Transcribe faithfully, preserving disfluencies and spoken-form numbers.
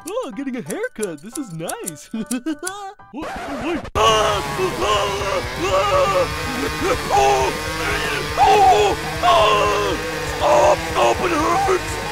Oh, getting a haircut. This is nice. What? Oh, wait. Ah! Oh! Oh! Oh! Oh! Stop! Stop! It hurts!